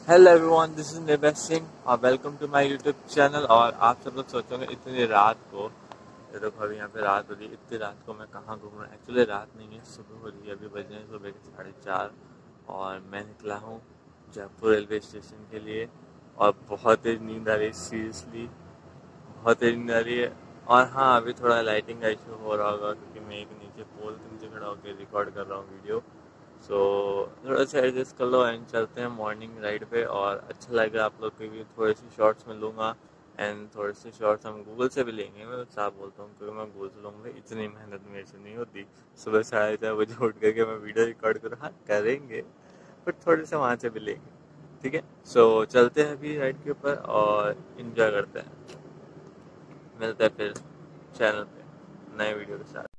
Hello everyone, this is Nirbhay Singh और welcome to my YouTube channel. और आप सब लोग सोचोगे इतनी रात को, ये देखो अभी यहाँ पे रात हो रही है, इतनी रात को मैं कहाँ घूम रहा हूँ। एक्चुअली रात नहीं है, सुबह हो रही है। अभी बज रहे हैं सुबह के 4:30 और मैं निकला हूँ जयपुर रेलवे स्टेशन के लिए। और बहुत तेज नींद आ रही है, सीरियसली बहुत तेज नींद आ रही है। और हाँ, अभी थोड़ा लाइटिंग का इशू हो रहा होगा क्योंकि मैं एक नीचे पोल के नीचे खड़ा होकर रिकॉर्ड कर रहा हूँ वीडियो। सो थोड़ा सा एडजस्ट कर लो एंड चलते हैं मॉर्निंग राइड पे। और अच्छा लगेगा आप लोग के भी, थोड़े से शॉर्ट्स में लूँगा एंड थोड़े से शॉर्ट्स हम गूगल से भी लेंगे। मैं साफ बोलता हूँ क्योंकि मैं गूगल से लूँगा, इतनी मेहनत मेरे से नहीं होती। सुबह 4:30 बजे उठ करके मैं वीडियो रिकॉर्ड करूँ, हाँ करेंगे, बट थोड़े से वहाँ से भी लेंगे। ठीक है, सो चलते हैं अभी राइड के ऊपर और इन्जॉय करते हैं। मिलते हैं फिर चैनल पे नए वीडियो के साथ।